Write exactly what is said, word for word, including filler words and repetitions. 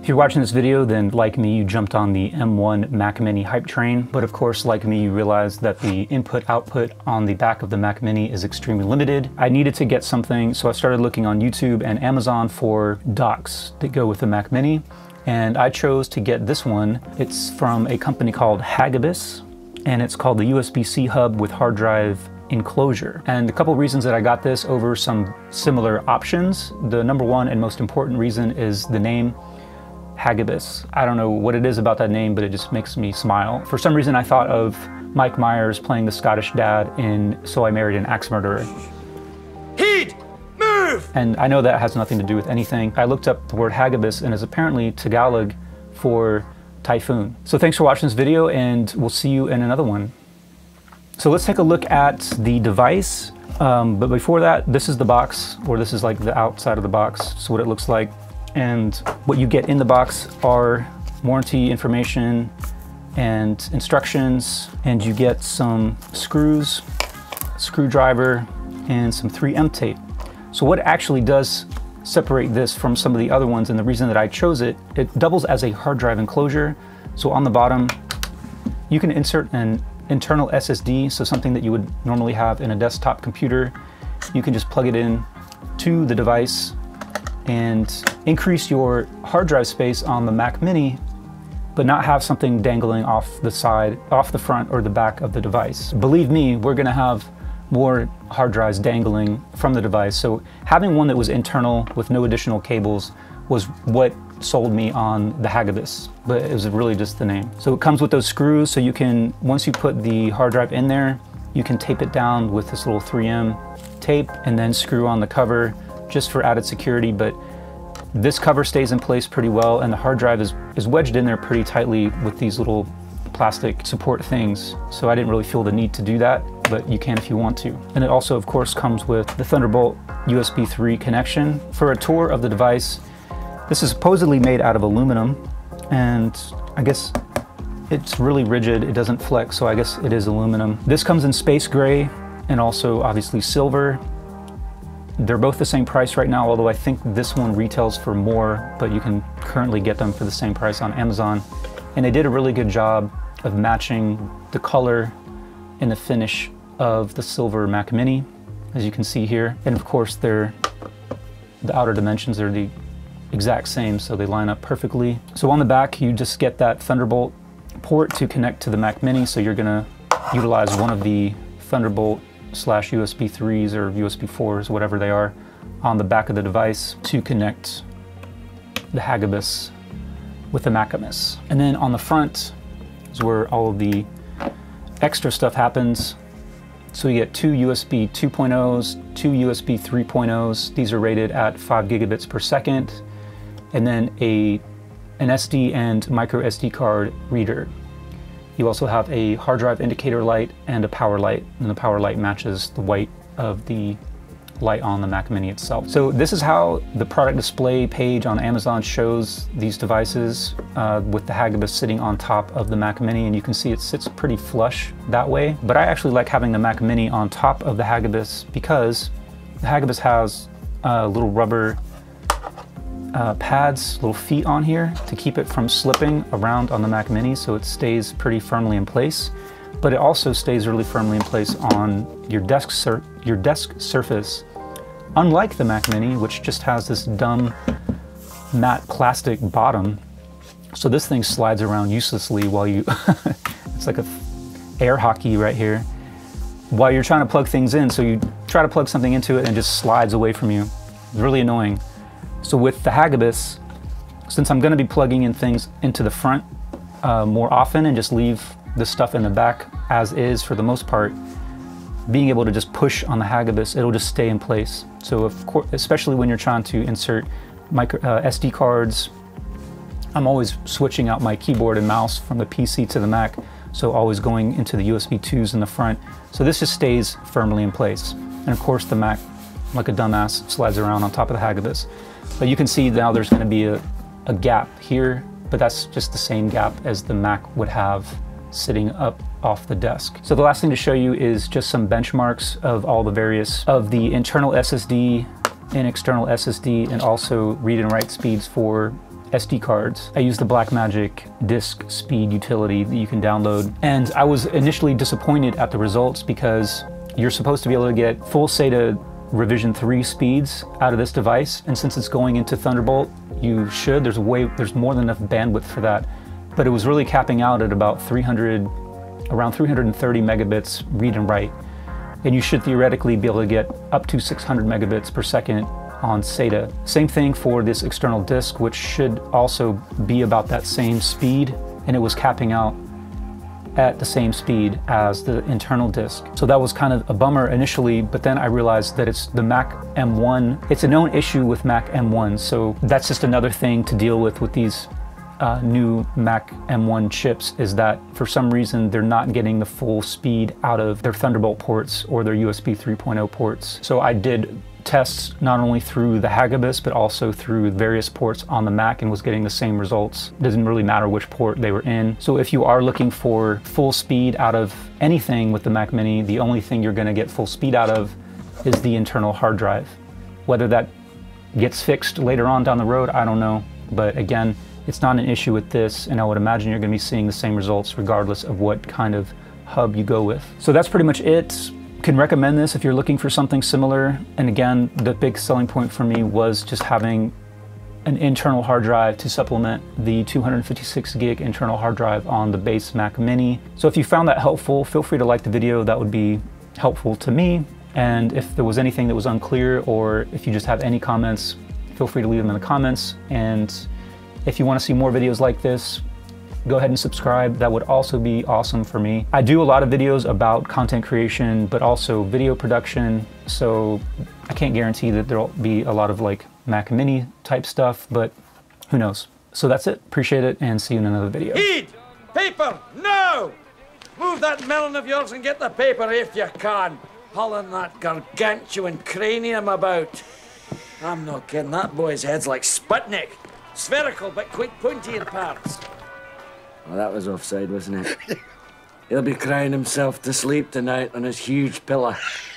If you're watching this video, then like me, you jumped on the M one Mac Mini hype train. But of course, like me, you realized that the input output on the back of the Mac Mini is extremely limited. I needed to get something, so I started looking on YouTube and Amazon for docks that go with the Mac Mini. And I chose to get this one. It's from a company called Hagibis, and it's called the U S B C hub with hard drive Enclosure. And a couple reasons that I got this over some similar options. The number one and most important reason is the name. Hagibis. I don't know what it is about that name, but it just makes me smile. For some reason, I thought of Mike Myers playing the Scottish dad in So I Married an Axe Murderer. Heed! Move! And I know that has nothing to do with anything. I looked up the word Hagibis, and it's apparently Tagalog for typhoon. So thanks for watching this video, and we'll see you in another one. So let's take a look at the device. Um, but before that, this is the box, or this is like the outside of the box. So what it looks like. And what you get in the box are warranty information and instructions, and you get some screws, screwdriver, and some three M tape. So what actually does separate this from some of the other ones, and the reason that I chose it, it doubles as a hard drive enclosure. So on the bottom, you can insert an internal S S D, so something that you would normally have in a desktop computer. You can just plug it in to the device and increase your hard drive space on the Mac Mini, but not have something dangling off the side, off the front or the back of the device. Believe me, we're gonna have more hard drives dangling from the device. So having one that was internal with no additional cables was what sold me on the Hagibis, but it was really just the name. So it comes with those screws, so you can, once you put the hard drive in there, you can tape it down with this little three M tape and then screw on the cover just for added security. But this cover stays in place pretty well, and the hard drive is, is wedged in there pretty tightly with these little plastic support things. So I didn't really feel the need to do that, but you can if you want to. And it also, of course, comes with the Thunderbolt U S B three connection. For a tour of the device, this is supposedly made out of aluminum, and I guess it's really rigid. It doesn't flex, so I guess it is aluminum. This comes in space gray and also obviously silver. They're both the same price right now, although I think this one retails for more, but you can currently get them for the same price on Amazon. And they did a really good job of matching the color and the finish of the silver Mac Mini, as you can see here. And of course, they're, the outer dimensions are the exact same, so they line up perfectly. So on the back, you just get that Thunderbolt port to connect to the Mac Mini, so you're gonna utilize one of the Thunderbolt slash U S B threes or U S B fours, whatever they are, on the back of the device to connect the Hagibis with the Macamis. And then on the front is where all of the extra stuff happens. So you get two U S B two point ohs, two U S B three point ohs. These are rated at five gigabits per second. And then a, an S D and micro S D card reader. You also have a hard drive indicator light and a power light, and the power light matches the white of the light on the Mac Mini itself. So this is how the product display page on Amazon shows these devices, uh, with the Hagibis sitting on top of the Mac Mini, and you can see it sits pretty flush that way. But I actually like having the Mac Mini on top of the Hagibis because the Hagibis has uh, little rubber Uh, pads, little feet on here to keep it from slipping around on the Mac Mini, so it stays pretty firmly in place. But it also stays really firmly in place on your desk sur your desk surface, unlike the Mac Mini, which just has this dumb matte plastic bottom. So this thing slides around uselessly while you it's like a air hockey right here while you're trying to plug things in. So you try to plug something into it and it just slides away from you. It's really annoying. So with the Hagibis, since I'm going to be plugging in things into the front uh, more often and just leave the stuff in the back as is for the most part, being able to just push on the Hagibis, it'll just stay in place. So of course, especially when you're trying to insert micro, uh, S D cards, I'm always switching out my keyboard and mouse from the P C to the Mac, so always going into the U S B twos in the front. So this just stays firmly in place. And of course the Mac, like a dumbass, slides around on top of the Hagibis. But you can see now there's going to be a, a gap here, but that's just the same gap as the Mac would have sitting up off the desk. So the last thing to show you is just some benchmarks of all the various of the internal S S D and external S S D, and also read and write speeds for S D cards. I used the Blackmagic disk speed utility that you can download. And I was initially disappointed at the results because you're supposed to be able to get full SATA revision three speeds out of this device. And since it's going into Thunderbolt, you should, there's way, there's more than enough bandwidth for that. But it was really capping out at about three hundred, around three hundred thirty megabits read and write. And you should theoretically be able to get up to six hundred megabits per second on SATA. Same thing for this external disk, which should also be about that same speed, and it was capping out at the same speed as the internal disk. So that was kind of a bummer initially, but then I realized that it's the Mac M one. It's a known issue with Mac M one, so that's just another thing to deal with with these uh, new Mac M one chips, is that for some reason they're not getting the full speed out of their Thunderbolt ports or their U S B three point oh ports. So I did tests not only through the Hagibis, but also through various ports on the Mac and was getting the same results. It doesn't really matter which port they were in. So if you are looking for full speed out of anything with the Mac Mini, the only thing you're gonna get full speed out of is the internal hard drive. Whether that gets fixed later on down the road, I don't know. But again, it's not an issue with this, and I would imagine you're gonna be seeing the same results regardless of what kind of hub you go with. So that's pretty much it. Can recommend this if you're looking for something similar. And again, the big selling point for me was just having an internal hard drive to supplement the two hundred fifty-six gig internal hard drive on the base Mac Mini. So if you found that helpful, feel free to like the video. That would be helpful to me. And if there was anything that was unclear, or if you just have any comments, feel free to leave them in the comments. And if you want to see more videos like this, go ahead and subscribe. That would also be awesome for me. I do a lot of videos about content creation, but also video production. So I can't guarantee that there'll be a lot of like Mac Mini type stuff, but who knows? So that's it. Appreciate it, and see you in another video. Heed! Paper! No! Move that melon of yours and get the paper if you can. Hauling that gargantuan cranium about. I'm not kidding, that boy's head's like Sputnik. Spherical, but quite pointy in parts. Well, that was offside, wasn't it? He'll be crying himself to sleep tonight on his huge pillow.